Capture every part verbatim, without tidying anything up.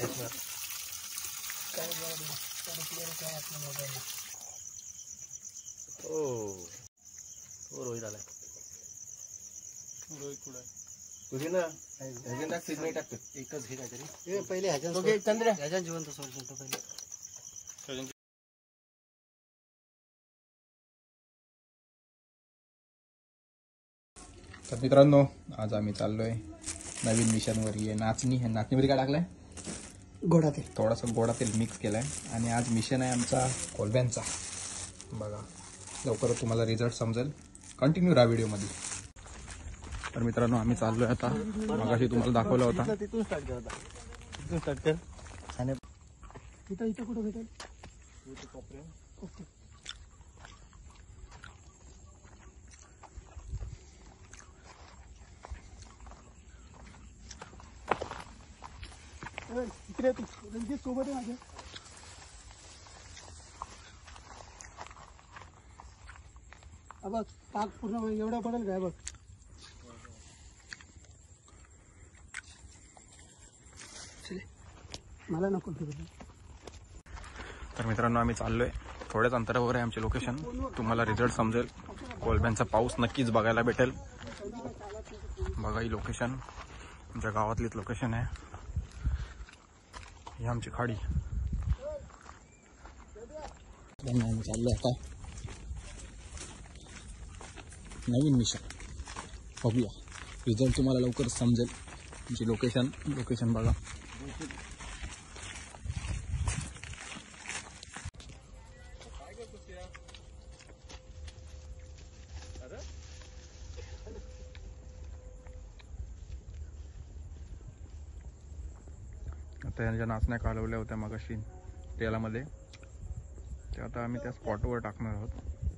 त्याच्यावर काय काय आपल्या मोबाईल ओ हो रोहित आलाय. रोहित कुठे तुझे ना ह्याच्यात टाक सिग्नल टाकतो एकच घे काहीतरी ए पहिले ह्याच्यात तो घे चंद्र ह्याच्यात जिवंत सोड तो पहिले. तर मित्रांनो आज आम्ही चाललोय नवीन मिशनवर. ये नाचणी नाचणीमध्ये काय टाकलंय गोडा तेल थोडासा गोडा तेल मिक्स केलाय आणि आज मिशन आहे आमचा कोलब्यांचा. बघा लवकरच तुम्हाला रिझल्ट समजेल. कंटिन्यू राहा व्हिडिओमध्ये. तर मित्रांनो आम्ही चाललोय आता. मगाशी तुम्हाला दाखवला होता तिथून स्टार्ट कर आता तिथून स्टार्ट कर आणि इथं इथं कुठं भेटेल ओके. इकडे रणजित सोबत आहे माझ्या. बघ पाक पूर्ण एवढा पडेल काय बघ. मला नको. तर मित्रांनो आम्ही चाललोय. थोड्याच अंतरावर आहे आमचे लोकेशन. तुम्हाला रिझल्ट समजेल. कोलब्यांचा पाऊस नक्कीच बघायला भेटेल. बघा ही लोकेशन आमच्या गावातलीच लोकेशन आहे. ही आमची खाडी. आम्ही चाललोय आता नवीन मिशन. बघूया रिझल्ट तुम्हाला लवकर समजेल. आमची लोकेशन लोकेशन बघा. आता यांच्या नाचण्या कालवल्या होत्या मगाशी तेलामध्ये. ते आता आम्ही त्या स्पॉटवर टाकणार आहोत.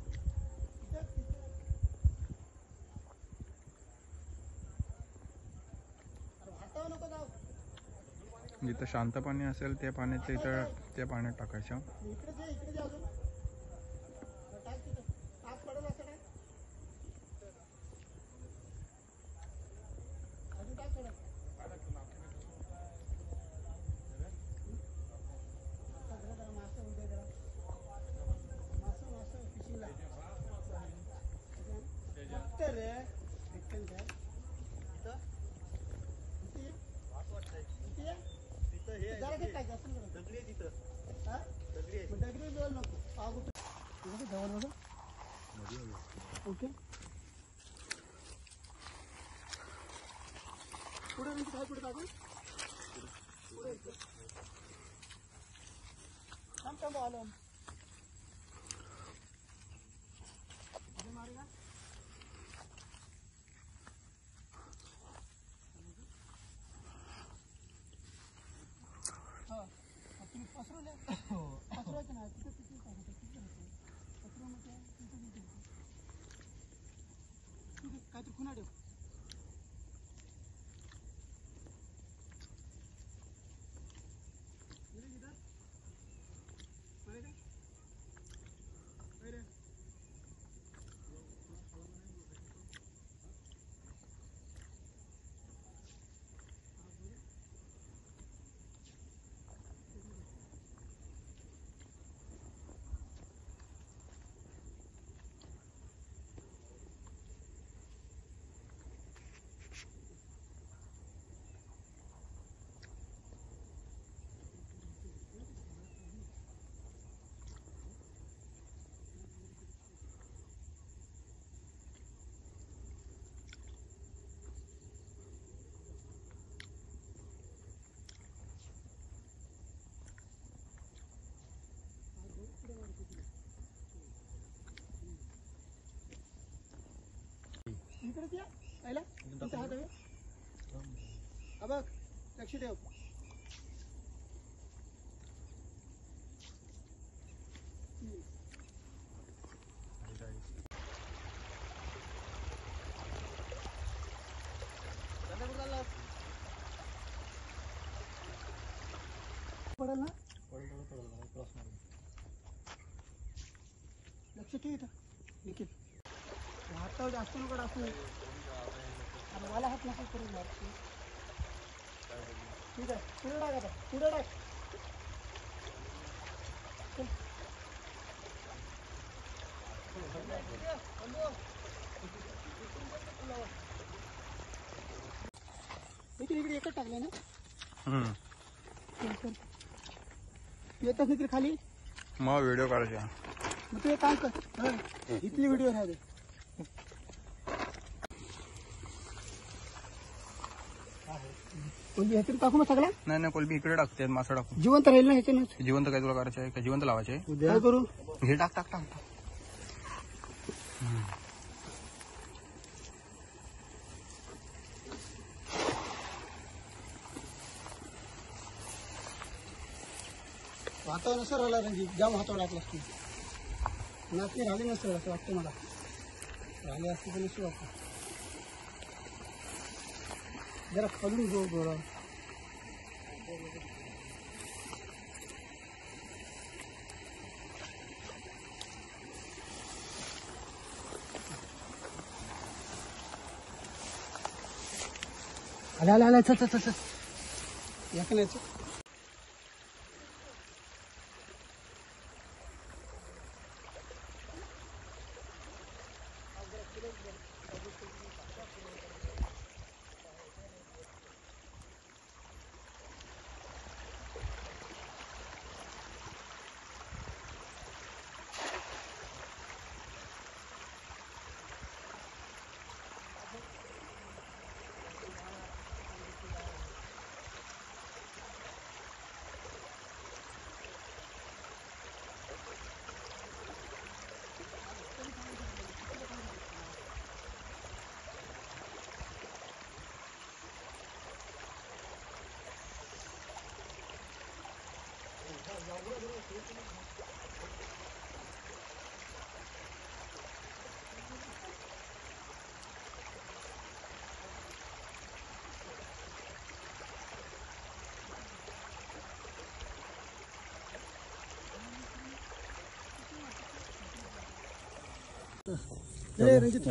जिथं शांत पाणी असेल त्या पाण्याच्या इथं त्या पाण्यात टाकायचं. ओके पुढे काय पुढे टाकू थांब थांब आलो मारेगा. हा आपण पसरवले पसरवायचं ना तिथे तिथे पसरवण्याचं काय तर खुना ठेव. इकडे या पहिला तुमचा हात आहे. हा बघ लक्ष ठेव. पडेल ना लक्ष ठेव इथं निखिल. हातावर जास्त नको टाकू. मला हात नका करू. इकडे एकच टाकलं ना. हम्म. येतच नाही खाली. मग व्हिडिओ काढायचा. मग तू एक काम कर, इथली व्हिडिओ राहते. कोणती ह्याच्यात टाकू मग सगळ्या? नाही नाही कोलबी इकडे टाकते, मासा टाकू. जिवंत राहील ना ह्याच्यानंच. जिवंत काय तुला करायचं आहे का? जिवंत लावायचे? काय करू? हे टाक टाक टाक. हातावर नसं राहिला रणजित, जाम हातावर टाकला असती. नाचणी राहिली नसतं असं वाटतं मला. राहिले असते तर नसतं वाटतं. जरा खालून जो गोळा. आला आला आला चल चल चल. याचं नाही. रणजित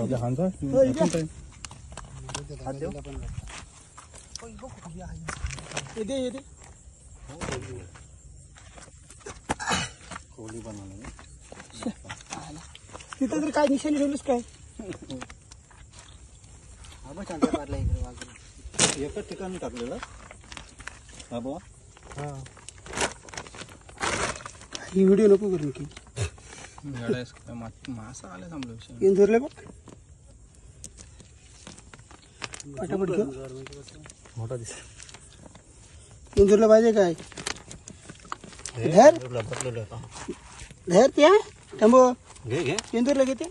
येते येते तिथं तरी काय निशाणी ठेवलीस काय? एकच ठिकाणी टाकलेलं हा बुवा. ही व्हिडिओ नको करू की मासा आला थांबलो इंदोरला बघ पटापट घेऊ. मोठा दिस इंदोरला पाहिजे काय? धर धर त्या थांबव. घे घे इंदोरला घेते.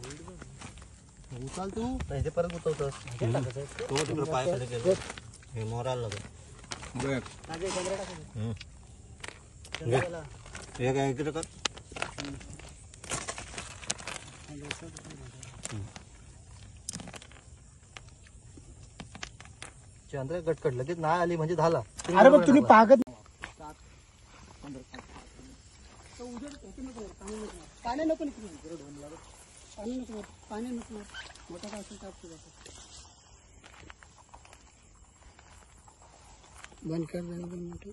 उचल तू ते परत उतरतोस. तो तिकडे पाय खाली गेलो. हे मोराला लागो. बघ हे काय इकडे कर. चंद्र गटकट लगेच नाही आली म्हणजे झाला. अरे बघ तुम्ही पागत पाणी नको पाणी नको पाणी नको मोठा काय असेल टाकतो. बंद कर देणं दोन मिनिट.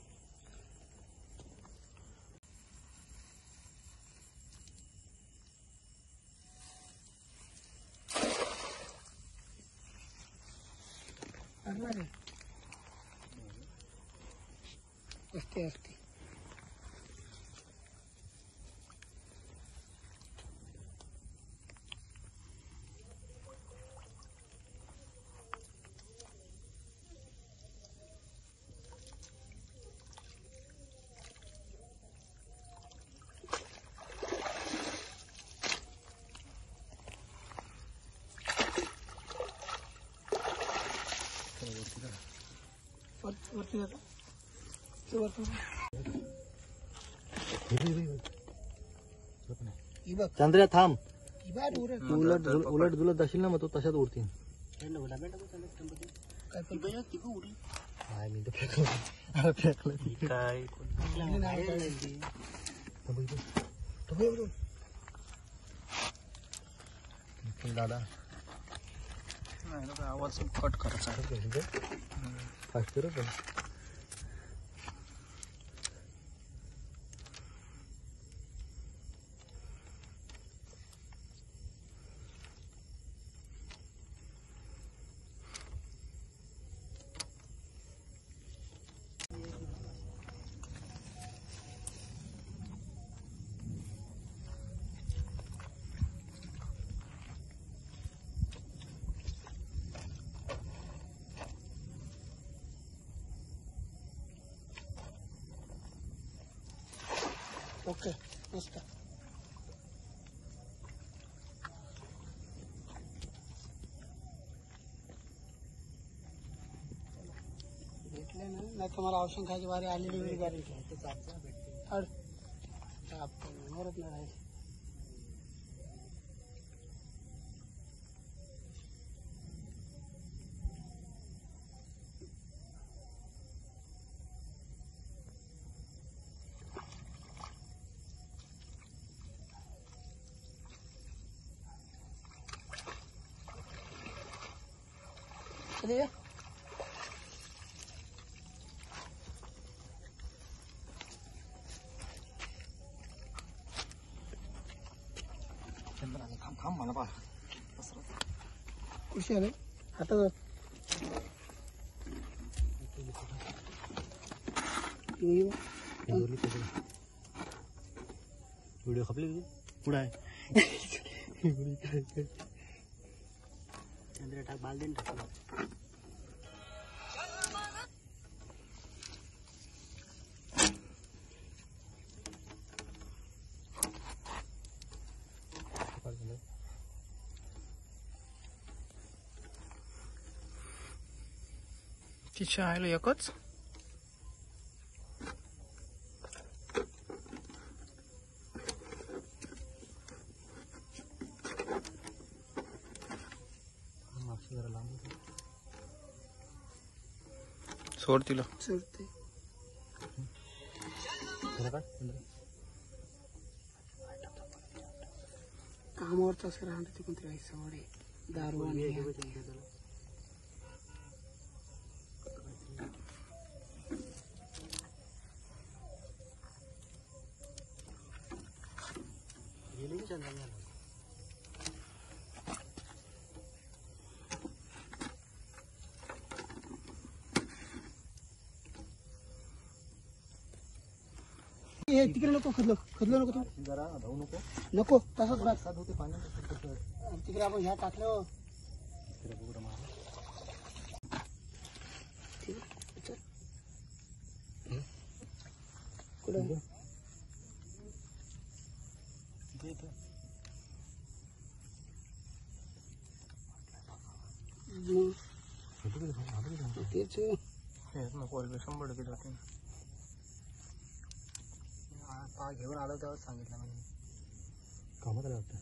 असते असते वरती जातो. चंद्र्या थांब. उलट उलट उलट जुलट जाशील ना मग तो तशाच उडतील. काय मी फेकलं काय दादा आवाज कट करायचा. फास्ट करू पण ओके मस्त. भेटले ना नाही तुम्हाला औषध खायची वारी आलेली वेळी गॅरंटी आहे. मरत नाही राहील. अरे थांब थांब मला पा खुशी आले हातात व्हिडिओ खपली पुढे आहे. टाक बाल देऊन टाक. तिच्या आईला एकच सोड तिला. सोडते कामावरचा असं राहणार ते कोणतरी आहे सवडे दारू आणि तिकडे नको खदलो खदलो नको तू जरा धावू नको. नको तसंच बस. होते पाणी तिकडे आपण ह्या टाकलं कुठं तेच नको शंभर टक्के जाते. पा घेऊन आलो तेव्हा सांगितलं म्हणजे कामात आलं वाटतं.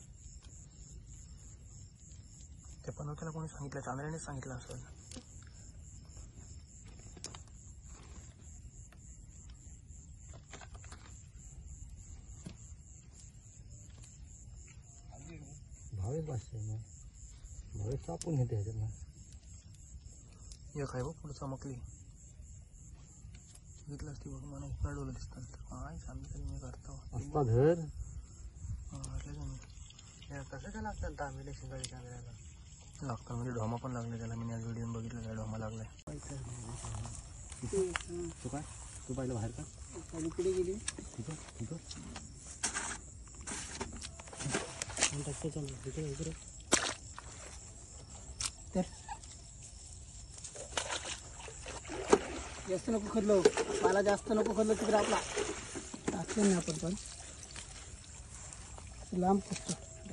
ते पण त्याला कोणी सांगितलं चांद्र्याने सांगितलं असं. भावेच भाषे मग भावेच कापून घेते ह्याच्यात. एक आहे बघ पुढे चमकली घेतलं असती बघ मला इकडं दिसतात. काय सांगितलं मी करतो असता घर कसं काय लागतं तांबेले शिंगाडी कॅमेऱ्याला लागतं म्हणजे ढोमा पण लागले त्याला. मी आज व्हिडिओ बघितलं ढोमा लागलाय. तू काय तू पाहिलं बाहेर का पलीकडे गेली ठीक आहे ठीक आहे. तर जास्त नको खदलो मला जास्त नको खदलो तिकडे आपला टाकलं नाही आपण पण लांब फक्त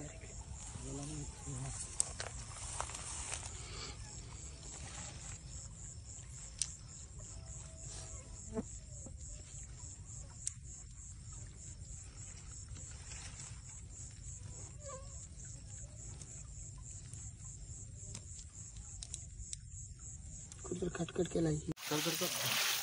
कुठं खटखट केला चल कर कर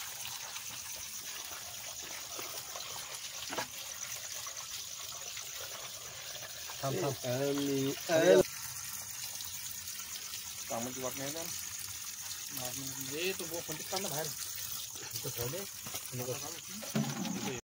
कामाची वाट नाही का तो कोणती काढणं बाहेर